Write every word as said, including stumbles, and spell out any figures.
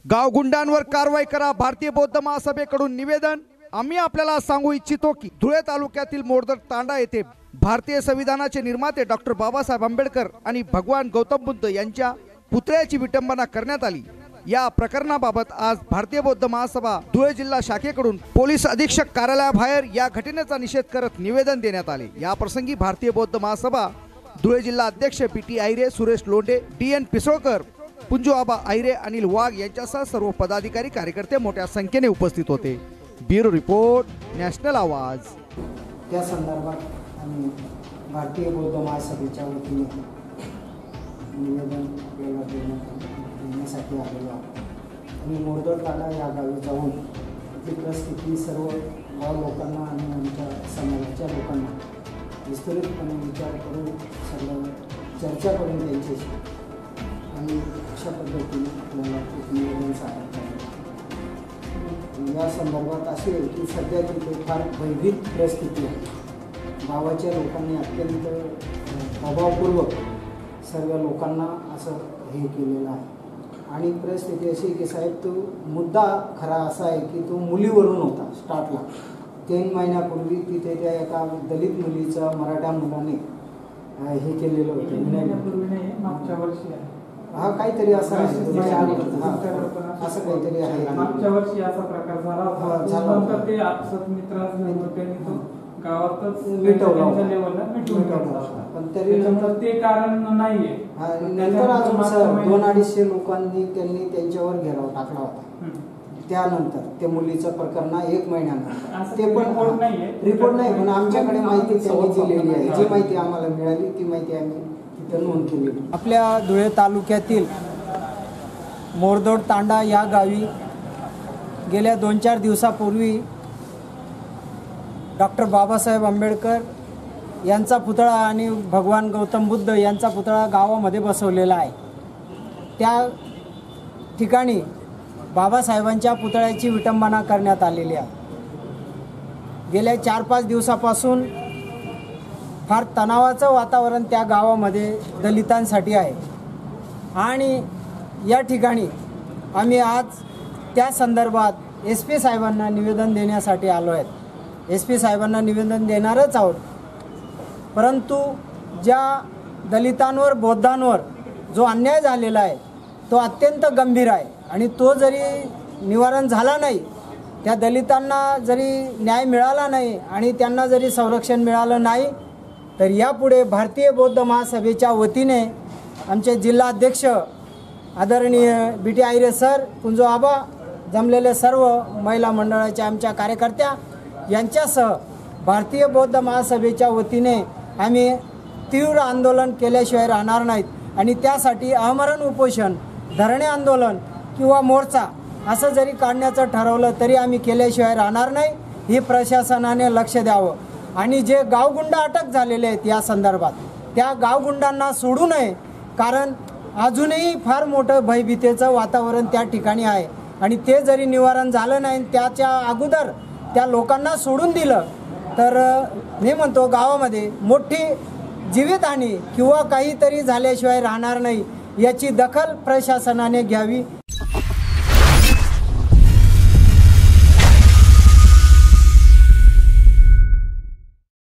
गावगुंडांवर कारवाई करा, भारतीय बौद्ध महासभेकडून निवेदन। आम्ही आपल्याला सांगू इच्छितो की धुळे तालुक्यातील मोरदर तांडा येथे भारतीय संविधानाचे निर्माते डॉक्टर बाबासाहेब आंबेडकर आणि भगवान गौतम बुद्ध यांच्या पुतळ्याची विटंबना करण्यात आली। या प्रकरणाबाबत आज भारतीय बौद्ध महासभा धुळे जिल्हा शाखेकडून पोलीस अधीक्षक कार्यालयाबाहेर या घटनेचा निषेध करत निवेदन देण्यात आले। या प्रसंगी भारतीय बौद्ध महासभा धुळे जिल्हा अध्यक्ष P T Ayare, Suresh Londhe, D N Pisolkar, Punju Aba Ayare, Anil Wagh यांच्यासह सर्व पदाधिकारी कार्यकर्ते मोठ्या संख्येने उपस्थित होते। ब्युरो रिपोर्ट, नॅशनल आवाज। त्या संदर्भात आम्ही भारतीय बौद्ध महासभेच्या वतीने निवेदन देण्यासाठी आलेलो आहोत। आम्ही मोरदर तांडा या गावी जाऊन ती परिस्थिती सर्व गाव लोकांना आणि आमच्या समाजाच्या लोकांना विस्तृतपणे विचार करून सर्व चर्चा करून त्यांच्याशी आणि अशा पद्धतीने आपल्याला एक निवेदन सादर करायचं। या संदर्भात असे की सध्या तिथे फार भयभीत परिस्थिती आहे। गावाच्या लोकांनी अत्यंत प्रभावपूर्वक सर्व लोकांना असं हे केलेलं आहे आणि परिस्थिती अशी की साहेब तो मुद्दा खरा असा आहे की तो मुलीवरून होता। स्टार्टला तीन महिन्यापूर्वी तिथे त्या एका दलित मुलीचं मराठा मुलाने हे केलेलं होतं। मागच्या वर्षी हा काहीतरी असं आहे, असं काहीतरी आहे। मागच्या वर्षी असा प्रकार झाला होता, नंतर ते आपसत मित्रांनी तो गावातच मिटवला लेवलला मिटवून टाकला होता, पण तरी नंतर ते कारण नाहीये। नंतर अजून दोन अडीचशे लोकांनी त्यांनी त्यांच्यावर घेराव टाकला होता। त्यानंतर ते मुलीचं प्रकरण एक महिन्यानंतर ते पण रिपोर्ट नाही, पण आमच्याकडे माहिती त्यांनी दिलेली आहे। जी माहिती आम्हाला मिळाली ती माहिती आम्ही तिथं नोंद केली। आपल्या धुळे तालुक्यातील मोरदोड तांडा या गावी गेल्या दोन चार दिवसापूर्वी डॉक्टर बाबासाहेब आंबेडकर यांचा पुतळा आणि भगवान गौतम बुद्ध यांचा पुतळा गावामध्ये बसवलेला आहे। त्या ठिकाणी बाबासाहेबांच्या पुतळ्याची विटंबना करण्यात आलेली आहे। गेल्या चार पाच दिवसापासून फार तणावाचं वातावरण त्या गावामध्ये दलितांसाठी आहे आणि या ठिकाणी आम्ही आज त्या संदर्भात एस पी साहेबांना निवेदन देण्यासाठी आलो आहेत। एस पी साहेबांना निवेदन देणारच आहोत, परंतु ज्या दलितांवर बौद्धांवर जो अन्याय झालेला आहे तो अत्यंत गंभीर आहे आणि तो जरी निवारण झाला नाही, त्या दलितांना जरी न्याय मिळाला नाही आणि त्यांना जरी संरक्षण मिळालं नाही, तर यापुढे भारतीय बौद्ध महासभेच्या वतीने आमचे जिल्हाध्यक्ष आदरणीय B T Ayare sir, Punjo Aba, जमलेले सर्व महिला मंडळाच्या आमच्या कार्यकर्त्या यांच्यासह भारतीय बौद्ध महासभेच्या वतीने आम्ही तीव्र आंदोलन केल्याशिवाय राहणार नाहीत आणि त्यासाठी आमरण उपोषण, धरणे आंदोलन किंवा मोर्चा असं जरी काढण्याचं ठरवलं तरी आम्ही केल्याशिवाय राहणार नाही। ही प्रशासनाने लक्ष द्यावं आणि जे गावगुंड अटक झालेले आहेत या संदर्भात त्या गावगुंडांना सोडू नये, कारण अजूनही फार मोठं भयभीतीचं वातावरण त्या ठिकाणी आहे आणि ते जरी निवारण झालं नाही, त्याच्या अगोदर त्या लोकांना सोडून दिलं तर मी म्हणतो गावामध्ये मोठी जीवितहानी किंवा काहीतरी झाल्याशिवाय राहणार नाही। याची दखल प्रशासनाने घ्यावी